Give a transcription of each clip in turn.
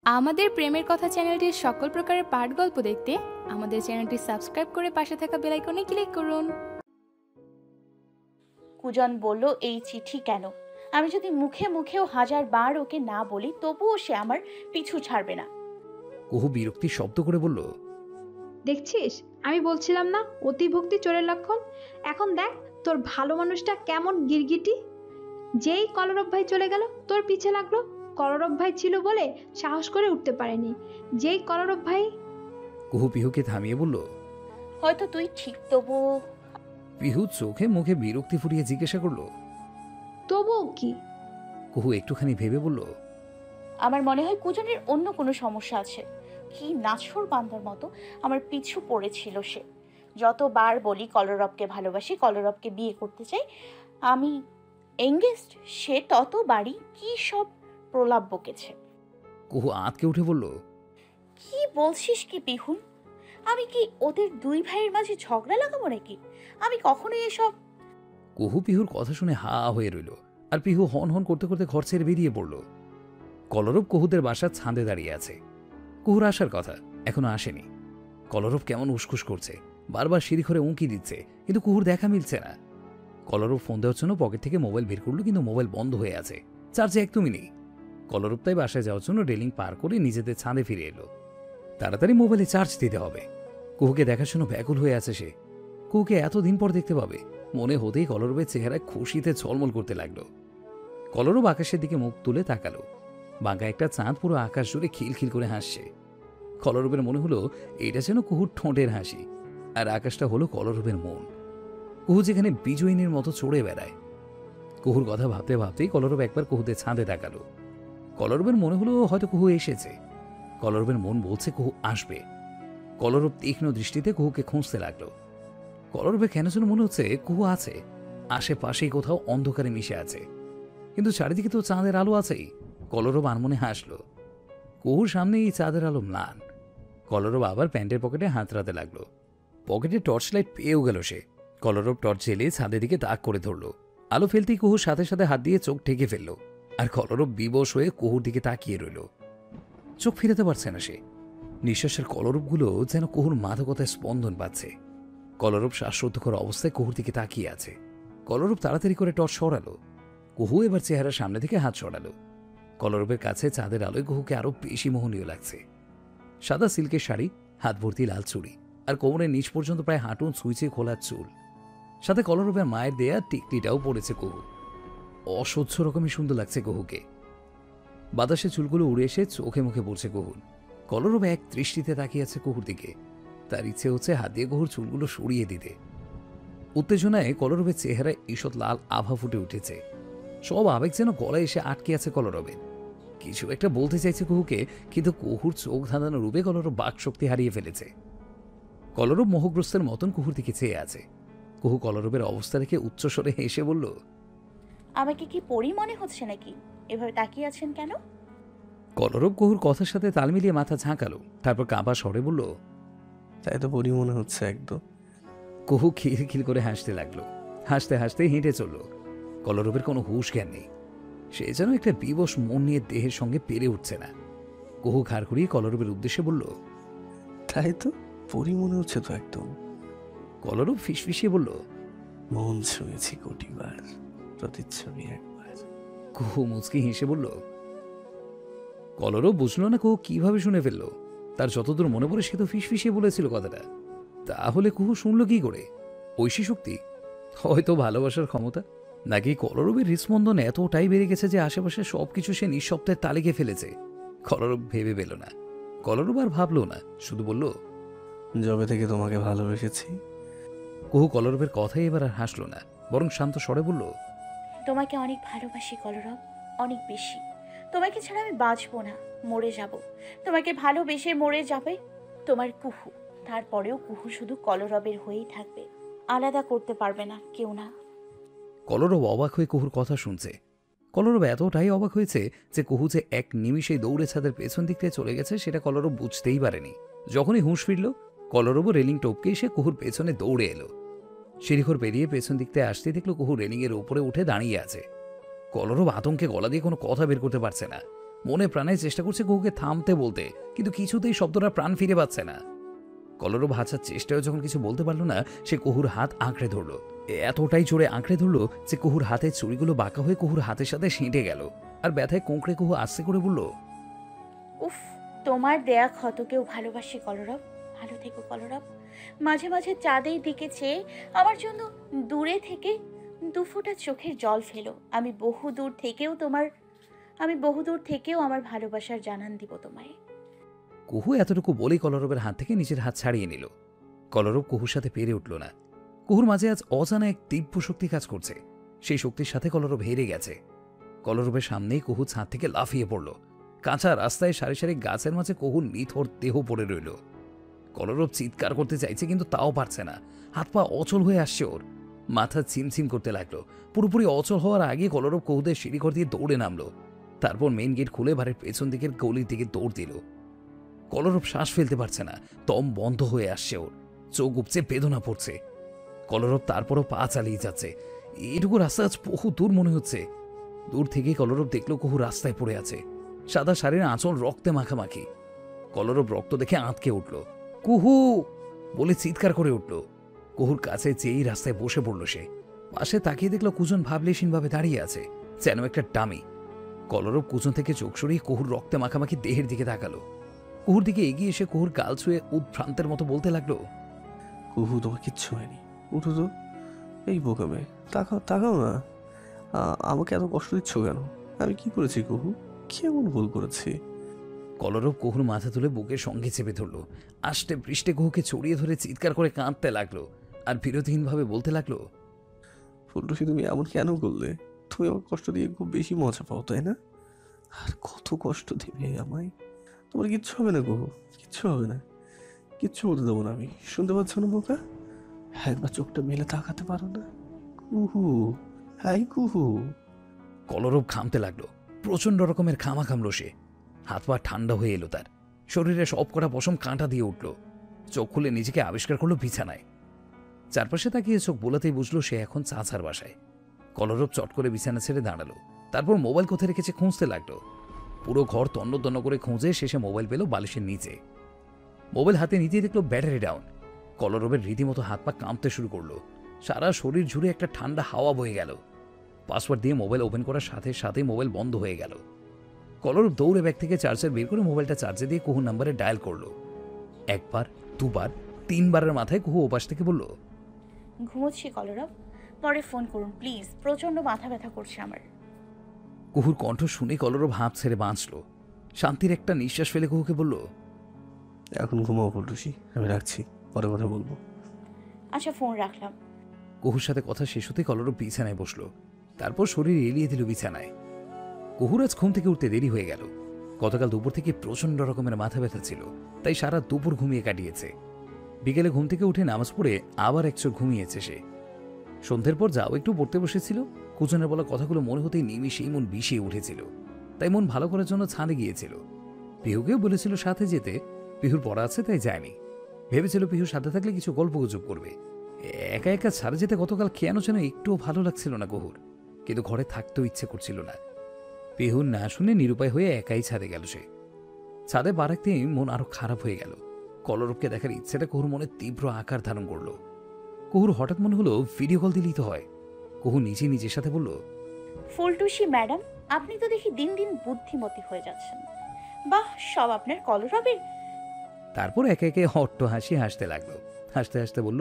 আমাদের প্রেমের কথা চ্যানেলটির সকল প্রকারের পাঠ গল্প দেখতে আমাদের চ্যানেলটি সাবস্ক্রাইব করে পাশে থাকা বেল আইকনে ক্লিক করুন। কুজন বলল, এই চিঠি কেন? আমি যদি মুখে মুখেও 1000 বার ওকে না বলি তবুও সে আমার পিছু ছাড়বে না। কুহু বিরক্তি শব্দ করে বলল, দেখছিস, আমি বলছিলাম না অতিভক্তি চোরের লক্ষণ। এখন দেখ তোর ভালো মানুষটা কেমন গিরগিটি। যেই কলরব ভাই চলে গেল তোর পিছে লাগলো। কলরব ভাই ছিল বলে সাহস করে উঠতে পারেনি। যেই কলরব ভাই। কুহু পিহুকে থামিয়ে বলল, হয়তো তুই ঠিক, তবুও। পিহু চোখে মুখে বিরক্তি ফুটিয়ে জিজ্ঞাসা করল, তবুও কি? কুহু একটুখানি ভেবে বলল, আমার মনে হয় কুজনের অন্য কোনো সমস্যা আছে। কি নাছর বান্দার মতো আমার পিছু পড়েছিল সে। যতবার বলি কলরবকে ভালোবাসি, কলরবকে বিয়ে করতে চাই, আমি এঙ্গেজড, সে ততবারই কি সব প্রলাপ বকেছে। কুহু আঁতকে উঠে বলল, কি বলছিস কি পিহুন? আমি কি ওদের দুই ভাইয়ের মাঝে ঝগড়া লাগাবো নাকি? আমি কখনোই এসব। কুহু পিহুর কথা শুনে হা হয়ে রইল, আর পিহু হন হন করতে করতে ঘর ছেড়ে বেরিয়ে পড়ল। কলরব কুহুদের বাসার ছাদে দাঁড়িয়ে আছে। কুহুর আসার কথা, এখনো আসেনি। কলরব কেমন উসখুস করছে, বারবার সিঁড়ি ঘরে উঁকি দিচ্ছে, কিন্তু কুহুর দেখা মিলছে না। কলরব ফোন দেওয়ার জন্য পকেট থেকে মোবাইল বের করলো, কিন্তু মোবাইল বন্ধ হয়ে আছে, চার্জে একদমই নেই। কলরব তাই বাসায় যাওয়ার জন্য রেলিং পার করে নিজেদের ছাদে ফিরে এলো। তাড়াতাড়ি মোবাইলে চার্জ দিতে হবে। কুহুকে দেখার জন্য ব্যাকুল হয়ে আছে সে। কুহুকে এতদিন পর দেখতে পাবে মনে হতেই কলরবের চেহারায় খুশিতে ঝলমল করতে লাগলো। কলরব আকাশের দিকে মুখ তুলে তাকালো। বাঁকা একটা চাঁদ পুরো আকাশ জুড়ে খিলখিল করে হাসছে। কলরবের মনে হলো এটা যেন কুহুর ঠোঁটের হাসি, আর আকাশটা হলো কলরবের মন। কুহু যেখানে বিজয়িনীর মতো চড়ে বেড়ায়। কুহুর কথা ভাবতে ভাবতেই কলরব একবার কুহুদের ছাদে তাকালো। কলরবের মনে হলো হয়তো কুহু এসেছে। কলরবের মন বলছে কুহু আসবে। কলরব তীক্ষ্ণ দৃষ্টিতে কুহুকে খুঁজতে লাগলো। কলরবের কেন যেন মনে হচ্ছে কুহু আছে, আশেপাশেই কোথাও অন্ধকারে মিশে আছে, কিন্তু চারিদিকে তো চাঁদের আলো আছেই। কলরব আনমনে হাসলো। কুহুর সামনে এই চাঁদের আলো ম্লান। কলরব আবার প্যান্টের পকেটে হাত রাখতে লাগলো। পকেটে টর্চ লাইট পেয়েও গেল সে। কলরব টর্চ জ্বেলে ছাদের দিকে তাক করে ধরলো। আলো ফেলতেই কুহুর সাথে সাথে হাত দিয়ে চোখ ঢেকে ফেললো, আর কলরব বিবশ হয়ে কুহুর দিকে তাকিয়ে রইল। চোখ ফিরাতে পারছে না সে। নিঃশ্বাসের কলরবগুলো যেন কুহুর মাদকতায় স্পন্দন পাচ্ছে। কলরব শ্বাসরুদ্ধকর অবস্থায় কুহুর দিকে তাকিয়ে আছে। কলরব তাড়াতাড়ি করে টর্চ সরালো। কুহু এবার চেহারার সামনে থেকে হাত সরালো। কলরবের কাছে চাঁদের আলোয় কুহুকে আরো বেশি মোহনীয় লাগছে। সাদা সিল্কের শাড়ি, হাত ভর্তি লাল চুড়ি, আর কোমরের নিচ পর্যন্ত প্রায় হাঁটুন ছুঁইছে খোলা চুল। সাথে কলরবের মায়ের দেয়া টিকটিটাও পড়েছে কুহু। অসহ্য রকমই সুন্দর লাগছে কুহুকে। বাতাসে চুলগুলো উড়ে এসে চোখে মুখে পড়ছে কুহুর। কলরব এক দৃষ্টিতে তাকিয়ে আছে কুহুর দিকে। তার ইচ্ছে হচ্ছে হাত দিয়ে কুহুর চুলগুলো সরিয়ে দিতে। উত্তেজনায় কলরবের চেহারায় ঈষৎ লাল আভা ফুটে উঠেছে। সব আবেগ যেন গলায় এসে আটকে আছে কলরবের। কিছু একটা বলতে চাইছে কুহুকে, কিন্তু কুহুর চোখ ধাঁধানো রূপে কলরব বাক শক্তি হারিয়ে ফেলেছে। কলরব মোহগ্রস্তের মতন কুহুর দিকে চেয়ে আছে। কুহু কলরবের অবস্থা দেখে উচ্চস্বরে হেসে বলল, আমাকে কি পরি মনে হচ্ছে নাকি? এভাবে তাকিয়ে আছেন কেন? কলরব কুহুর কথার সাথে তাল মিলিয়ে মাথা ঝাঁকালো, তারপর কাঁপা স্বরে বলল, তাই তো পরি মনে হচ্ছে একদম। কুহু খিলখিল করে হাসতে লাগলো। হাসতে হাসতে হেঁটে চলল। কলরবের কোনো হুঁশ জ্ঞান নেই। সে যেন একটা বিবশ মন নিয়ে দেহের সঙ্গে পেরে উঠছে না। কুহু ঘাড় ঘুরিয়ে কলরবের উদ্দেশ্যে বলল, তাই তো পরি মনে হচ্ছে তো একদম। কলরব ফিসফিসিয়ে বলল, মন ছুঁয়েছি কোটিবার, প্রতিচ্ছবি একবার। কুহু মুচকি হেসে বলল। কলরব বুঝলো না কুহু কিভাবে শুনে ফেললো। তার যতদূর মনে পড়ে সে তো ফিসফিসিয়ে বলেছিল কথাটা। তাহলে কুহু শুনল কি করে? ঐশী শক্তি, হয়তো ভালোবাসার ক্ষমতা, নাকি কলরবের হৃৎস্পন্দন এতটাই বেড়ে গেছে যে আশেপাশে সবকিছু সে নিঃশব্দের তালিকে ফেলেছে? কলরব ভেবে পেল না। কলরব আর ভাবলো না, শুধু বলল, যবে থেকে তোমাকে ভালোবেসেছি। কুহু কলরবের কথাই এবার আর হাসলো না, বরং শান্ত স্বরে বলল, তোমাকে অনেক ভালোবাসি কলরব, অনেক বেশি। তোমাকে ছাড়া আমি বাঁচবো না, মরে যাব। তোমাকে ভালোবেসে মরে যাবে তোমার কুহু। তারপরেও কুহু শুধু কলরবের হয়েই থাকবে, আলাদা করতে পারবে না কেউ না। কলরব অবাক হয়ে কুহুর কথা শুনছে। কলরব এতটাই অবাক হয়েছে যে কুহু যে এক নিমিষেই দৌড়ে ছাদের পেছন দিক থেকে চলে গেছে সেটা কলরব বুঝতেই পারেনি। যখনই হুঁশ ফিরল, কলরবও রেলিং টপকে এসে কুহুর পেছনে দৌড়ে এলো। সিঁড়িঘর পেরিয়ে পেছন দিক থেকে আসতে দেখলো কুহু রেলিং এর উপরে উঠে দাঁড়িয়ে আছে। কলরব আতঙ্কে গলা দিয়ে কোনো কথা বের করতে পারছে না। মনে প্রাণে চেষ্টা করছে কুহুকে থামতে বলতে, কিন্তু কিছুতেই শব্দটা প্রাণ ফিরে পাচ্ছে না। কলরব হাঁচার চেষ্টায় যখন কিছু বলতে পারল না, সে কুহুর হাত আঁকড়ে ধরল। এতটাই জোরে আঁকড়ে ধরল যে কুহুর হাতের চুড়িগুলো বাঁকা হয়ে কুহুর হাতের সাথে সেঁটে গেল। আর ব্যথায় কোঁকড়ে কুহু আস্তে করে বলল, উফ, তোমার দেয়া ক্ষতকেও ভালোবাসি কলরব। ভালো থেকো কলরব। মাঝে মাঝে চাঁদের দিকে চেয়ে আমার জন্য দূরে থেকে দুফোঁটা চোখের জল ফেলো। আমি বহু দূর থেকেও আমার ভালোবাসার জানান দিব তোমায়। কুহু এতটুকু বলেই কলরবের হাত থেকে নিজের হাত ছাড়িয়ে নিল। কলরব কুহুর সাথে পেরে উঠল না। কুহুর মাঝে আজ অজানা এক তীব্র শক্তি কাজ করছে। সেই শক্তির সাথে কলরব হেরে গেছে। কলরবের সামনেই কুহু ছাদ থেকে লাফিয়ে পড়ল। কাঁচা রাস্তায় সারি সারি গাছের মাঝে কুহুর নিথর দেহ পড়ে রইল। কলরব চিৎকার করতে চাইছে, কিন্তু তাও পারছে না। হাত পা অচল হয়ে আসছে ওর। মাথা ছিমছিম করতে লাগলো। পুরোপুরি অচল হওয়ার আগে কলরব কুহুদের সিঁড়িঘর দিয়ে দৌড়ে নামলো। তারপর মেইন গেট খুলে বাড়ির পেছন দিকের গলির দিকে দৌড় দিল। কলরব শ্বাস ফেলতে পারছে না। দম বন্ধ হয়ে আসছে ওর। চোখ উপচে বেদনা পড়ছে। কলরব তারপরও পা চালিয়ে যাচ্ছে। এটুকু রাস্তা আজ বহু দূর মনে হচ্ছে। দূর থেকেই কলরব দেখলো কুহু রাস্তায় পড়ে আছে। সাদা শাড়ির আঁচল রক্তে মাখামাখি। কলরব রক্ত দেখে আঁতকে উঠল। কুহু বলে চিৎকার করে উঠল। কুহুর কাছে যেই রাস্তায় বসে পড়ল সে। পাশে তাকিয়ে দেখলো কুজন ভাবলেশীনভাবে দাঁড়িয়ে আছে, যেন একটা ডামি। কলরব কুজন থেকে চোখ সরিয়ে কুহুর রক্তে মাখামাখি দেহের দিকে তাকালো। কুহুর দিকে এগিয়ে এসে কুহুর গাল ছুঁয়ে উদ্ভ্রান্তের মতো বলতে লাগলো, কুহু, তোমার কিচ্ছু হয়নি, উঠো তো। এই বোকা মেয়ে, তাকাও তাকাও না। আমাকে এত কষ্ট দিচ্ছ কেন? আমি কি করেছি কুহু? কেমন ভুল করেছি? কলরব কুহুর মাথা তুলে বুকের সঙ্গে চেপে ধরল। আষ্টে পৃষ্ঠে কুহুকে ছড়িয়ে ধরে চিৎকার করে কাঁদতে লাগলো। আর বিরতিহীনভাবে বলতে লাগলো, ফুলটুসি, তুমি এমন কেন করলে? তুমি আমার কষ্ট দিয়ে খুব বেশি মজা পাও, তাই না? আর কত কষ্ট দিবে আমায়? তোমার কিচ্ছু হবে না কুহু, কিচ্ছু হবে না। কিচ্ছু বলতে দেবো না আমি। শুনতে পাচ্ছ না বোকা? একবার চোখটা মেলে তাকাতে পারো না? কুহু, হাই কুহু। কলরব ঘামতে লাগলো। প্রচন্ড রকমের ঘামা ঘামলো সে। হাত পা ঠান্ডা হয়ে এলো তার। শরীরে সব কটা পশম কাঁটা দিয়ে উঠল। চোখ খুলে নিজেকে আবিষ্কার করলো বিছানায়। চারপাশে তাকিয়ে চোখ বোলাতেই বুঝলো সে এখন চাচার বাসায়। কলরব চট করে বিছানা ছেড়ে দাঁড়ালো। তারপর মোবাইল কোথায় রেখেছে খুঁজতে লাগলো। পুরো ঘর তন্ন তন্ন করে খুঁজে শেষে মোবাইল পেল বালিশের নিচে। মোবাইল হাতে নিতেই দেখলো ব্যাটারি ডাউন। কলরবের রীতিমতো হাত পা কাঁপতে শুরু করলো। সারা শরীর জুড়ে একটা ঠান্ডা হাওয়া বয়ে গেল। পাসওয়ার্ড দিয়ে মোবাইল ওপেন করার সাথে সাথে মোবাইল বন্ধ হয়ে গেল। কলরব দৌড়ে ব্যাগ থেকে চার্জার বের করে মোবাইলটা চার্জে দিয়ে কুহুর নাম্বারে ডায়াল করলো। একবার, দুবার, তিনবারের মাথায় কুহু ওপাশ থেকে বলল, ঘুমোচ্ছি কলরব, পরে ফোন করুন প্লিজ। প্রচন্ড মাথা ব্যথা করছে আমার। কুহুর কণ্ঠ শুনে কলরব হাঁপ ছেড়ে বাঁচল। শান্তির একটা নিঃশ্বাস ফেলে কুহুকে বলল, এখন ঘুমাও ফুলটুসি, আমি রাখছি, পরে কথা বলবো। আচ্ছা, ফোন রাখলাম। কুহুর সাথে কথা শেষ হতে কলরব বিছানায় বসলো। তারপর শরীর এলিয়ে দিল বিছানায়। কুহুর আজ ঘুম থেকে উঠতে দেরি হয়ে গেল। গতকাল দুপুর থেকে প্রচন্ড রকমের মাথা ব্যথা ছিল, তাই সারা দুপুর ঘুমিয়ে কাটিয়েছে। বিকেলে ঘুম থেকে উঠে নামাজ পড়ে আবার এক চোখ ঘুমিয়েছে সে। সন্ধ্যের পর যাও একটু পড়তে বসেছিল। কুজনের বলা কথাগুলো মনে হতেই নিমিষেই মন বিষিয়ে উঠেছিল। তাই মন ভালো করার জন্য ছাদে গিয়েছিল। পিহুকেও বলেছিল সাথে যেতে। পিহুর পড়া আছে তাই যায়নি। ভেবেছিল পিহুর সাথে থাকলে কিছু গল্পগুজব করবে। একা একা ছাড়ে যেতে গতকাল কেন যেন একটুও ভালো লাগছিল না কুহুর। কিন্তু ঘরে থাকতেও ইচ্ছে করছিল না। পিহুর না শুনে নিরুপায় হয়ে একাই ছাদে গেল সে। ছাদে পা রাখতেই মন আরো খারাপ হয়ে গেল। কলরবকে দেখার ইচ্ছেটা কুহুর মনে তীব্র আকার ধারণ করলো। কুহুর হঠাৎ মনে হলো ভিডিও কল দিলেই তো হয়। কুহু নিজে নিজের সাথে বলল, ফুলটুসি ম্যাডাম, আপনি তো দেখি দিন দিন বুদ্ধিমতী হয়ে যাচ্ছেন। বাহ, সব আপনার কলরবের। তারপর একে একে হট্ট হাসি হাসতে লাগলো। হাসতে হাসতে বলল,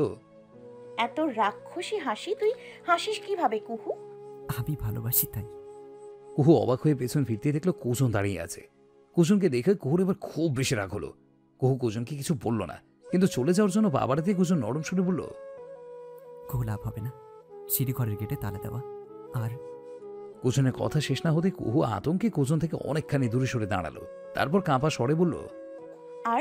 এত রাক্ষসী হাসি তুই হাসিস কিভাবে কুহু? আমি ভালোবাসি তাই। কুহু অবাক হয়ে পেছন ফিরতে দেখলো কুজন দাঁড়িয়ে আছে। কুজনকে দেখে কুহুর এবার খুব বেশি রাগ হলো। কুহু কুজনকে কিছু বলল না, কিন্তু চলে যাওয়ার জন্য বাবার দিয়ে কুজন নরম সুরে বলল, খুব লাভ হবে না, সিঁড়ি ঘরের গেটে তালা দেওয়া। আর কুজনের কথা শেষ না হতে কুহু আতঙ্কে কুজন থেকে অনেকখানি দূরে সরে দাঁড়ালো। তারপর কাঁপা স্বরে বলল, আর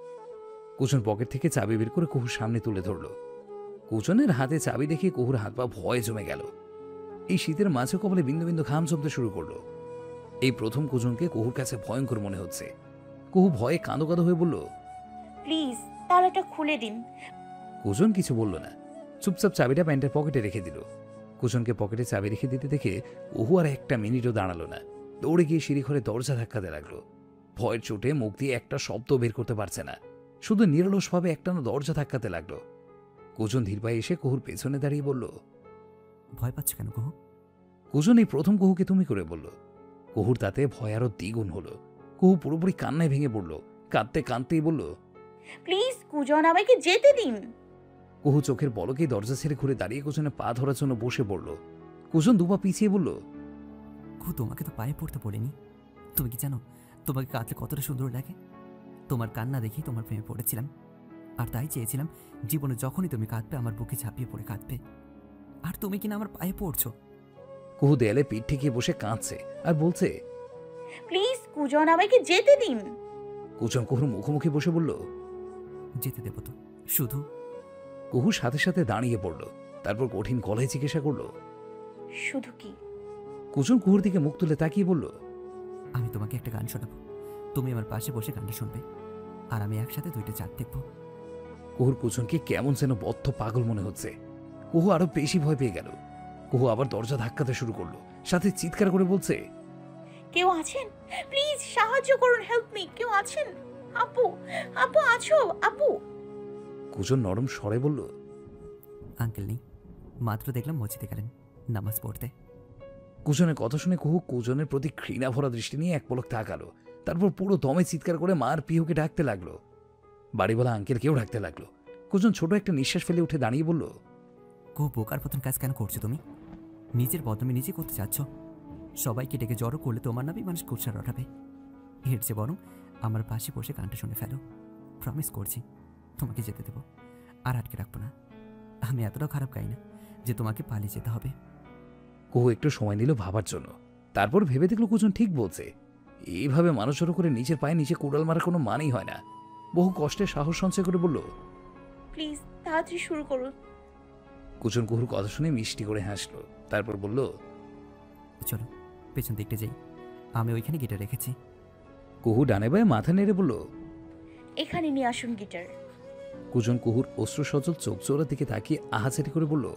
কুজন পকেট থেকে চাবি বের করে কুহুর সামনে তুলে ধরল। কুজনের হাতে চাবি দেখে কুহুর হাত পা ভয়ে জমে গেল। এই শীতের মাঝে কপালে বিন্দু বিন্দু ঘাম জমতে শুরু করলো। এই প্রথম কুজনকে কুহুর কাছে ভয়ঙ্কর মনে হচ্ছে। কুহু ভয়ে কাঁদো কাঁদো হয়ে বলল, প্লিজ তালাটা খুলে দিন। কুজন কিছু বলল না, চুপচাপ চাবিটা প্যান্টের পকেটে রেখে দিল। কুজনকে পকেটে চাবি রেখে দিতে দেখে কুহু আর একটা মিনিটও দাঁড়ালো না। দৌড়ে গিয়ে সিঁড়িঘরে দরজা ধাক্কাতে লাগলো। ভয়ের চোটে মুখ দিয়ে একটা শব্দ বের করতে পারছে না, শুধু নিরলসভাবে একটানা দরজা ধাক্কাতে লাগলো। কুজন ধীর পায়ে এসে কুহুর পেছনে দাঁড়িয়ে বলল, ভয় পাচ্ছ কেন কুহু? কুজন এই প্রথম কুহুকে তুমি করে বলল। কুহুর তাতে ভয় আরো দ্বিগুণ হলো। কুহু পুরোপুরি কান্নায় ভেঙে পড়ল, কাঁদতে কাঁদতেই বলল, প্লিজ কুজন, আমাকে যেতে দিন। কুহু চোখের পলকেই দরজা ছেড়ে ঘুরে দাঁড়িয়ে কুজনে পা ধরার জন্য বসে পড়ল। কুজন দুপা পিছিয়ে বলল, কুহু, তোমাকে তো পায়ে পড়তে বলিনি। তুমি কি জানো তোমাকে কাঁদলে কতটা সুন্দর লাগে? তোমার কান্না দেখেই তোমার প্রেমে পড়েছিলাম, আর তাই চেয়েছিলাম জীবনে যখনই তুমি কাঁদবে আমার বুকে ঝাঁপিয়ে পড়ে কাঁদবে। আর তুমি কিনা আমার পায়ে পড়ছো। কুহু দেয়ালে পিঠ ঠেকিয়ে বসে কাঁদছে আর বলছে, প্লিজ কুজন, আমাকে যেতে দিন। কুজন কুহুর মুখোমুখি বসে বলল, যেতে দেবো তো, শুধু কুহুর সাথে সাথে দাঁড়িয়ে পড়ল। তারপর কঠিন গলায় জিজ্ঞাসা করল। শুধু কি? কুজন কুহুর দিকে মুখ তুলে তাকিয়ে বলল, আমি তোমাকে একটা গান শোনাবো, তুমি আমার পাশে বসে গানটা শুনবে, আর আমি একসাথে 2টা চাঁদ দেখবো। কুহুর কুজনকে কেমন যেন বদ্ধ পাগল মনে হচ্ছে। কুহু আরো বেশি ভয় পেয়ে গেল। কুহু আবার দরজা ধাক্কাতে শুরু করলো, সাথে চিৎকার করে বলছে, কেউ আছেন? প্লিজ সাহায্য করুন, হেল্প মি। কেউ আছেন? আপু, আপু আছো? আপু। কুজন নরম স্বরে বলল, আঙ্কেল নেই, মাত্র দেখলাম মসজিদে গেলেন নামাজ পড়তে। কুজনের কথা শুনে কুহু কুজনের প্রতি ঘৃণা ভরা দৃষ্টি নিয়ে এক পলক তাকালো। তারপর পুরো দমে চিৎকার করে মা আর পিহুকে ডাকতে লাগলো। বাড়িওয়ালা আঙ্কেলকেও ডাকতে লাগলো। কুজন ছোট একটা নিঃশ্বাস ফেলে উঠে দাঁড়িয়ে বলল, কুহু, বোকার প্রথম কাজ কেন করছো তুমি? নিজের বদনামে নিজে করতে চাচ্ছ। সবাইকে ডেকে জড়ো করলে তোমার নামেই মানুষ কুৎসা রটাবে। এর চেয়ে বরং আমার পাশে বসে গানটা শুনে ফেলো। প্রমিস করছি তোমাকে যেতে দেবো, আর আটকে রাখবো না। আমি এতটাও খারাপ গাই না যে তোমাকে পালিয়ে যেতে হবে। কুহু একটু সময় নিল ভাবার জন্য। তারপর ভেবে দেখলো কুজন ঠিক বলছে। এইভাবে মানুষ জড়ো করে নিজের পায়ে নিচে কুড়াল মারার কোনো মানেই হয় না। বহু কষ্টে সাহস সঞ্চয় করে বলল, প্লিজ তাড়াতাড়ি শুরু করুন। কুজন কুহুর কথা শুনে মিষ্টি করে হাসলো। তারপর বলল, চলো পেছন দিকটা যাই, আমি ওইখানে গিটার রেখেছি। কুহু ডানে বায়ে মাথা নেড়ে বলল। এখানে নিয়ে আসুন গিটার। কুজন কুহুর অশ্রু সজল চোখ চোরার দিকে তাকিয়ে আহাচারি করে বলল,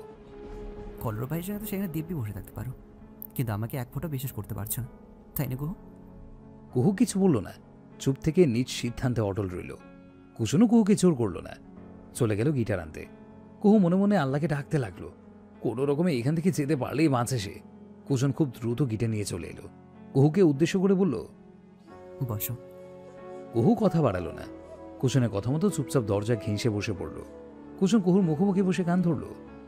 কলর ভাইয়ের সঙ্গে তো সেখানে দিব্যি বসে থাকতে পারো, কিন্তু আমাকে এক ফোঁটা বিশ্বাস করতে পারছো না, তাই না কুহু? কুহু কিছু বলল না, চুপ থেকে নিজ সিদ্ধান্তে অটল রইল। কুজনও কুহুকে জোর করল না, চলে গেল গিটার আনতে। কুহু মনে মনে আল্লাহকে ডাকতে লাগলো, কোনো রকমে এখান থেকে যেতে পারলেই বাঁচে সে। কুজন খুব দ্রুত গিটার নিয়ে চলে এলো। কুহুকে উদ্দেশ্য করে বলল, বসো। কুহু কথা বাড়ালো না। কুজনের কথা মতো চুপচাপ দরজা ঘেঁষে বসে পড়ল। কুজন কুহুর মুখোমুখি বসে গান ধরল।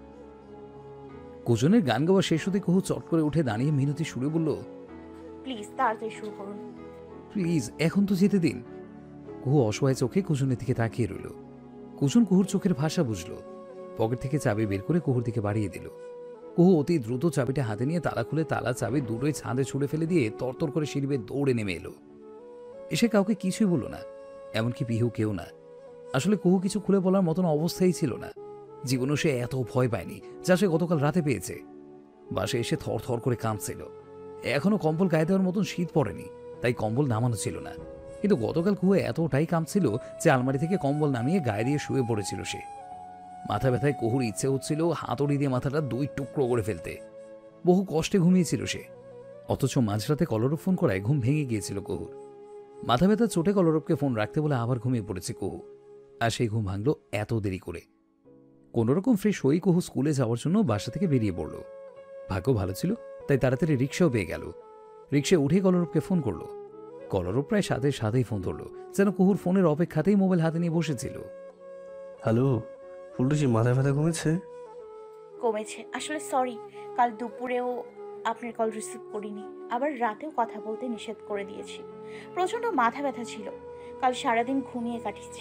কুজনের গান গাওয়া শেষ হতে কুহু চট করে উঠে দাঁড়িয়ে মিনতি সুরে বলল, প্লিজ তাড়াতাড়ি শুরু করুন। প্লিজ এখন তো যেতে দিন। কুহু অসহায় চোখে কুজনের দিকে তাকিয়ে রইল। কুজন কুহুর চোখের ভাষা বুঝল। পকেট থেকে চাবি বের করে কুহুর দিকে বাড়িয়ে দিল। কুহু অতি দ্রুত চাবিটা হাতে নিয়ে তালা খুলে তালা চাবি দুটোই ছাদে ছুড়ে ফেলে দিয়ে তরতর করে সিঁড়ি বেয়ে দৌড়ে নেমে এলো। এসে কাউকে কিছুই বলল না, এমনকি পিহু কেউ না। আসলে কুহু কিছু খুলে বলার মতন অবস্থাই ছিল না। জীবনেও সে এত ভয় পায়নি যা সে গতকাল রাতে পেয়েছে। বাসে এসে থর থর করে কাঁপছিল। এখনো কম্বল গায়ে দেওয়ার মতন শীত পড়েনি, তাই কম্বল নামানো ছিল না। কিন্তু গতকাল কুহু এতটাই কাঁপছিল যে আলমারি থেকে কম্বল নামিয়ে গায়ে দিয়ে শুয়ে পড়েছিল সে। মাথা ব্যথায় কুহুর ইচ্ছে হচ্ছিল হাতুড়ি দিয়ে মাথাটা 2 টুকরো করে ফেলতে। বহু কষ্টে ঘুমিয়েছিল সে, অথচ মাঝরাতে কলরব ফোন করায় ঘুম ভেঙে গিয়েছিল কুহুর। মাথা ব্যথা চোটে কলরবকে ফোন রাখতে বলে আবার ঘুমিয়ে পড়েছে কুহু। আর সেই ঘুম ভাঙল এত দেরি করে। কোনোরকম ফ্রেশ হয়ে কুহু স্কুলে যাওয়ার জন্য বাসা থেকে বেরিয়ে পড়ল। ভাগ্য ভালো ছিল, তাই তাড়াতাড়ি রিক্সাও পেয়ে গেল। রিক্সায় উঠে কলরবকে ফোন করলো। কলরব প্রায় সাথে সাথেই ফোন ধরলো, যেন কুহুর ফোনের অপেক্ষাতেই মোবাইল হাতে নিয়ে বসেছিল। হ্যালো ফুলটুসি, মাথা ব্যথা কমেছে? কমেছে। আসলে সরি, কাল দুপুরেও আপনার কল রিসিভ করিনি, আবার রাতেও কথা বলতে নিষেধ করে দিয়েছি। প্রচণ্ড মাথা ব্যথা ছিল, কাল সারাদিন ঘুমিয়ে কাটিয়েছি।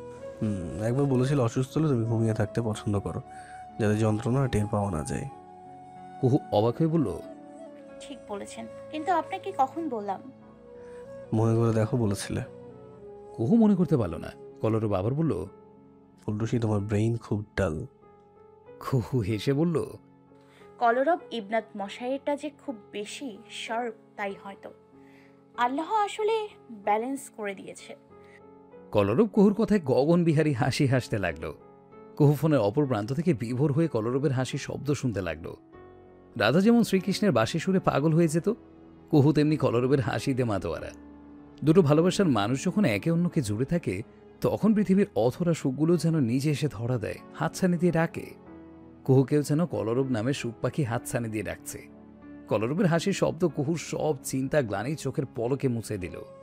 একবার বলেছিল অসুস্থ হলে তুমি ঘুমিয়ে থাকতে পছন্দ করো, যাতে যন্ত্রণা টের পাওয়া না যায়। কুহু অবাক হয়ে বলল, ঠিক বলেছেন, কিন্তু আপনাকে কখন বললাম? মনে করে দেখো বলেছিলে। কুহু মনে করতে পারল না। কলরব আবার বলল, ফুলটুসি, তোমার ব্রেইন খুব ডাল। কুহু হেসে বলল, কলরব ইবনাত মশাইয়েরটা যে খুব বেশি শার্প, তাই হয়তো আল্লাহ আসলে ব্যালেন্স করে দিয়েছে। কলরব কুহুর কথায় গগনবিহারী হাসি হাসতে লাগলো। কুহু ফোনের অপর প্রান্ত থেকে বিভোর হয়ে কলরবের হাসির শব্দ শুনতে লাগলো। রাধা যেমন শ্রীকৃষ্ণের বাঁশি সুরে পাগল হয়ে যেত, কুহু তেমনি কলরবের হাসিতে মাতোয়ারা। দুটো ভালোবাসার মানুষ যখন একে অন্যকে জুড়ে থাকে তখন পৃথিবীর অধরা সুখগুলো যেন নিজে এসে ধরা দেয়, হাতছানি দিয়ে ডাকে। কুহুকেও যেন কলরব নামে সুখ পাখি হাতছানি দিয়ে ডাকছে। কলরবের হাসির শব্দ কুহুর সব চিন্তা গ্লানি চোখের পলকে মুছে দিল।